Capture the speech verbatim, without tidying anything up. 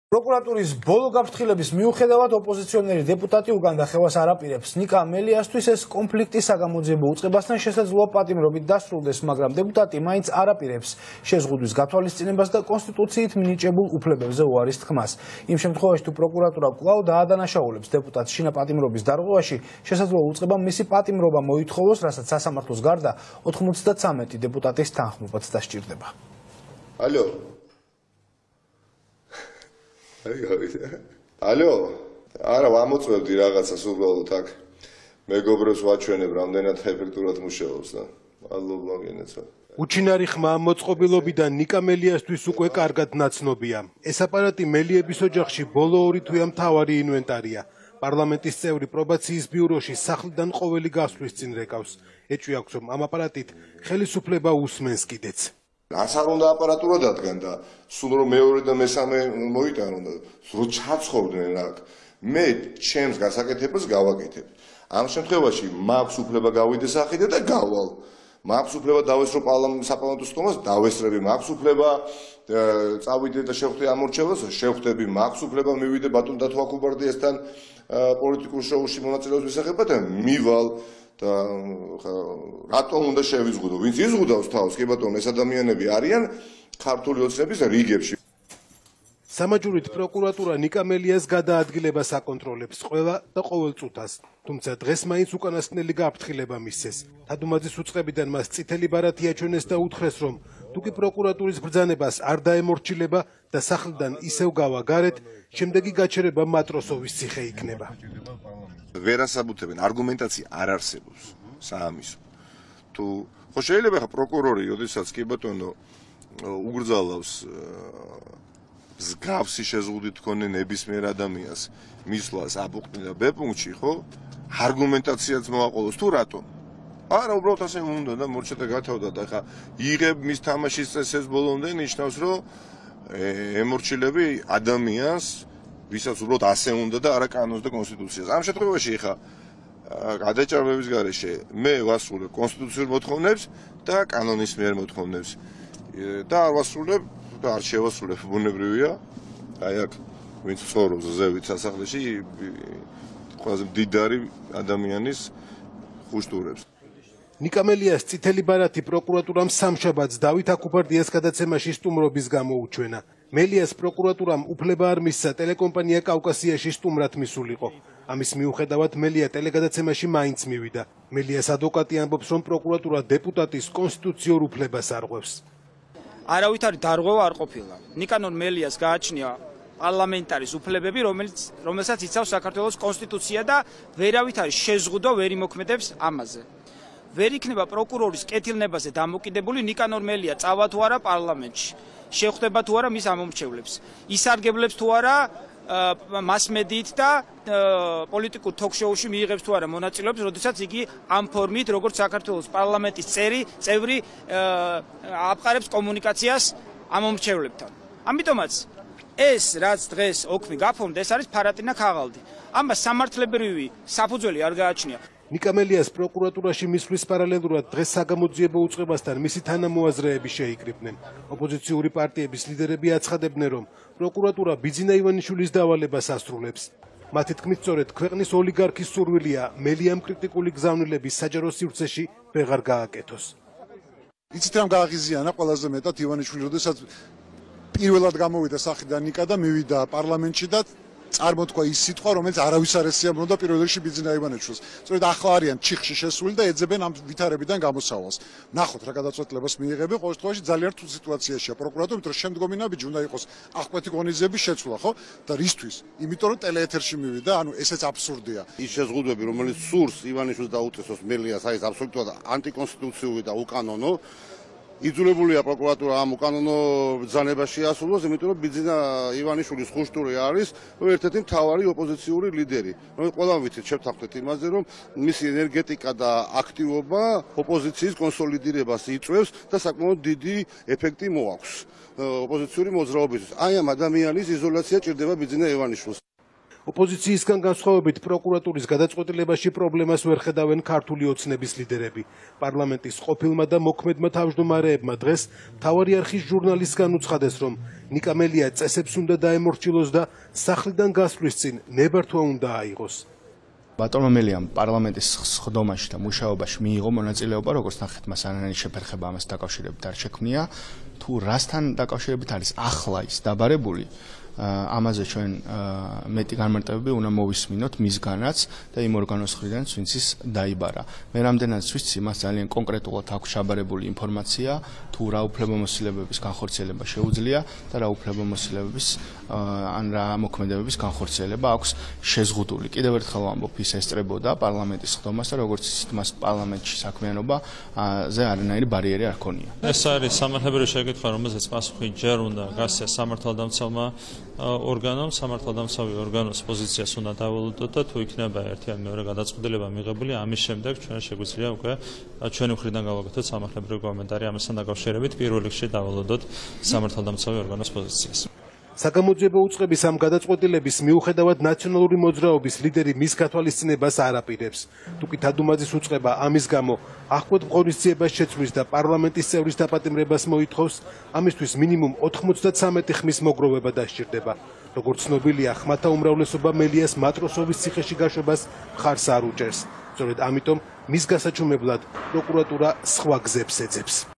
Პროკურატურის ბოლო გაფრთხილების მიუხედავად ოპოზიციონერი დეპუტატი უგანდა ხელას არ აპირებს ნიკა მელიასთვის ეს კონფლიქტი საგამოძიებო უწყებასთან შესაძლოა პატიმრობით დასრულდეს, მაგრამ დეპუტატი მაინც არ აპირებს შეზღუდვის გათვალისწინებას და კონსტიტუციით მინიჭებულ უფლებებზე უარის თქმას. იმ შემთხვევაში თუ პროკურატურა კვლავ დაადანაშაულებს დეპუტატს შინა პატიმრობის დარღვევაში, შესაძლოა უწყებამ მისი პატიმრობა მოითხოვოს, რასაც სასამართლოს გარდა ოთხმოცდათვრამეტი დეპუტატის თანხმობაც დასჭირდება. Алло. Алло, არა ვამოწმებდი რაღაცას უბრალოდ აქ მეგობრებს ვაჩვენებ რამდენად ეფექტურად მუშაობს და მადლობა გენეცო. უჩინარი ხმა მოწყობილობიდან ნიკა მელიასთვის უკვე კარგად ნაცნობია. ეს აპარატი მელიების ოჯახში ბოლო ორი თვეა მთავარი ინვენტარია. პარლამენტის წევრი პრობაციის ბიუროში სახლიდან ყოველი გასვლის წინ რეკავს. ეჭვი აქვს რომ ამ აპარატით ხელისუფლება უსმენს კიდეც. Ას არ უნდა აპარატურა დადგან და სულ რომ მეორე და მესამე მოიტანონ და რო ჩაცხობდნენ აქ მე ჩემს გასაკეთებას გავაკეთებ. ამ შემთხვევაში მაქვს უფლება გავიდე სახიდე და გავალ. მაქვს უფლება დავესრო საპარლამენტო სტომას, დავესრები, მაქვს უფლება წავიდე და შევხვდე ამორჩევას, შევხვდები, მაქვს უფლება მივიდე ბატონ დათვაკუბარდიასთან პოლიტიკურ შოუში მონაწილეობის მისაღებად და მივალ. და რატომ უნდა შევიზღუდო? ვინც იზღუდავს თავს, კი ბატონო, ეს ადამიანები არიან ქართული ოცნების რიგებში. სამაჯურით პროკურატურა ნიკა მელიას გადაადგილებას აკონტროლებს ყველა და ყოველ წუთას. თუმცა დღეს მაინც უკანასკნელი გაფრთხილება მისცეს. თადუმაძის უწყებიდან მას წითელი ბარათი აჩვენეს და უთხრეს, რომ თუ კი პროკურატურის ბრძანებას არ დაემორჩილება და სახლიდან ისევ გავა გარეთ, შემდეგი გაჩერება მატროსოვის ციხე იქნება. ვერასაბუთებენ, არგუმენტაცია არ არსებობს საამისო. თუ ხო შეიძლება ხა პროკურორი, როდესაც კი ბატონო უგრძალავს მსგავსი შეზღუდვით მქონე ნებისმიერ ადამიანს მისვლას A პუნქტიდან და B პუნქტში, ხო? არგუმენტაციაც მოაყოლოს თუ რატომ? არა, უბრალოდ ასე უნდა და მორჩა და გათავდა და ხა იღებ მის თამაშის წესებს ბოლომდე ნიშნავს, რომ ემორჩილები ადამიანს ვისაც უბრალოდ ასე უნდა და არა კანონს და კონსტიტუციას. ამ შემთხვევაში ხა გადაჭარბების გარეშე მე ვასრულებ კონსტიტუციურ მოთხოვნებს და კანონის მიერ მოთხოვნებს. და არ ვასრულებ და არ შევასრულებ, ბუნებრივია. აი აქ ვინც ცხოვრობს ზევით სასახლეში, ყველაზე მდიდარი ადამიანის ხუშტურებს. ნიკა მელიას წითელი ბარათი პროკურატურამ სამშაბათს დავით აკუბარდიას გადაცემაში სტუმრობის გამო უჩვენა. მელიას პროკურატურამ უფლება არ მისცა ტელეკომპანია კავკასიაში სტუმრად მისულიყო. ამის მიუხედავად მელია ტელეგადაცემაში მაინც მივიდა. მელიას ადვოკატი ამბობს, რომ პროკურატურა დეპუტატის კონსტიტუციურ უფლებას არღვევს. არავითარი დარღვევა არ ყოფილა. ნიკანორ მელიას გააჩნია პარლამენტარის უფლებები, რომელიც რომელსაც იცავს საქართველოს კონსტიტუცია და ვერავით არის შეზღუდვა ვერ იმოქმედებს ამაზე. ვერ იქნება პროკურორის კეთილნებაზე დამოკიდებული ნიკანორ მელია წავა თუ არა პარლამენტში. შეხვდება თუ არა მის ამომრჩევლებს. ისარგებლებს თუ არა მასმედიით და პოლიტიკურ თოქ-შოუში მიიღებს თუ არა მონაწილეობს, როდესაც იგი ამ ფორმით, როგორც საქართველოს პარლამენტის წევრი, წევრი აპყარებს კომუნიკაციას ამომრჩევლებთან. ამიტომაც ეს რაც დღეს ოქმი გაფორმდა, ეს არის ფარატინა ქაღალდი. ამას სამართლებრივი საფუძველი არ გააჩნია. ნიკა მელიას პროკურატურაში მისვლის პარალელურად დღეს საგამოძიებო უწყებასთან მისი თანამოაზრეები შეიკრიბნენ. ოპოზიციური პარტიების ლიდერები აცხადებდნენ, რომ პროკურატურა ბიძინა ივანიშვილის დავალებას ასრულებს. მათი თქმით, სწორედ ქვეყნის ოლიგარქის სურვილია მელიამ კრიტიკული გზავნილების საჯარო სივრცეში ვეღარ გააკეთოს. იცით რამ გააღიზიანა ყველაზე მეტად ივანიშვილი, როდესაც პირველად გამოვიდა სახლიდან ნიკა და მივიდა პარლამენტში და წარმოთქვა ის სიტყვა, რომელიც არავის არ ესიამოვნებდა პირველ რიგში ბიძინა ივანიშვილს. სწორედ ახლა არიან ჩიხში შესული და ეძებენ ამ ვითარებიდან გამოსავალს. ნახოთ რა გადაწყვეტილებას მიიღებენ, ყოველ შემთხვევაში ძალიან რთულ სიტუაციაშია პროკურატურა, იმიტომ რომ შემდგომი ნაბიჯი უნდა იყოს აღკვეთი ღონისძიების შეცვლა, ხო? და რისთვის? იმიტომ რომ ტელეეთერში მივიდა, ანუ ესეც აბსურდია. ის შეზღუდვები, რომელიც სურს ივანიშვილს დაუწესოს მელიას, არის აბსოლუტურად ანტიკონსტიტუციური და უკანონო. იძულებულია პროკურატურა ამ უკანონო ბრძანებაში ასრულოს, იმიტომ რომ ბიძინა ივანიშვილის ხუშტური არის ერთ-ერთი მთავარი ოპოზიციური ლიდერი. რომელიც ყველამ ვიცით, შევთანხმდეთ იმაზე, რომ მისი ენერგეტიკა და აქტივობა ოპოზიციის კონსოლიდირებას იწვევს და საკმაოდ დიდი ეფექტი მოაქვს ოპოზიციური მოძრაობისთვის. აი ამ ადამიანის იზოლაცია ჭირდება ბიძინა ივანიშვილს. ოპოზიციისგან განსხვავებით პროკურატურის გადაწყვეტილებაში პრობლემას ვერ ხედავენ ქართული ოცნების ლიდერები. პარლამენტის ყოფილმა და მოქმედმა თავმჯდომარეებმა დღეს მთავარი არხის ჟურნალისტგან უცხადეს, რომ ნიკა მელია წესებს უნდა დაემორჩილოს და სახლიდან გასვლის წინ ნებართვა უნდა აიღოს. ბატონმა მელიამ პარლამენტის სხდომაში და მუშაობაში მიიღო მონაწილეობა, როგორც ნახეთ, მას არანაირი შეფერხება ამას დაკავშირებით არ შექმნია. თუ რასთან დაკავშირებით არის ახლა ის დაბარებული, ამაზე ჩვენ მეტი განმარტებები უნდა მოვისმინოთ მისგანაც და იმ ორგანოს მხრიდან, ვინც ის დაიბარა. მე რამდენადაც ვიცი, მას ძალიან კონკრეტულად აქვს ჩაბარებული ინფორმაცია, თუ რა უფლებამოსილებების განხორციელება შეუძლია და რა უფლებამოსილებების ან რა მოქმედებების განხორციელება აქვს შეზღუდული. კიდევ ერთხელ ვამბობ, ის ესწრებოდა პარლამენტის სხდომას და როგორც იცით, მას პარლამენტში საქმიანობაზე არანაირი ბარიერი არ ქონია. ეს არის სამართლებრივი შეკითხვა, რომელზეც პასუხი ჯერ უნდა გასცეს სამართალდამცავმა ორგანომ, სამართალდამცავი ორგანოს პოზიციას უნდა დავალოდოთ და თუ იქნება ერთი ან მეორე გადაწყვეტილება მიღებული, ამის შემდეგ ჩვენ შეგვიძლია უკვე ჩვენი მხრიდან გავაკეთოთ სამართლებრივი კომენტარი ამასთან დაკავშირებით, პირველ რიგში დავალოდოთ სამართალდამცავი ორგანოს პოზიციას. საგამოძიებო უწყების ამ გადაწყვეტილების მიუხედავად ნაციონალური მოძრაობის ლიდერი მის გათვალისწინებას არ აპირებს. თუკი თადუმაძის უწყება ამის გამო აღკვეთ ღონისძიებას შეცვლის და პარლამენტის წევრის დაპატიმრებას მოითხოვს, ამისთვის მინიმუმ ოთხმოცდათსამეტი ხმის მოგროვება დასჭირდება. როგორც ცნობილია, ხმათა უმრავლესობა მელიას მატროსოვის ციხეში გაშვებას მხარს არ უჭერს. სწორედ ამიტომ მის გასაჩუმებლად პროკურატურა სხვა გზებს ეძებს.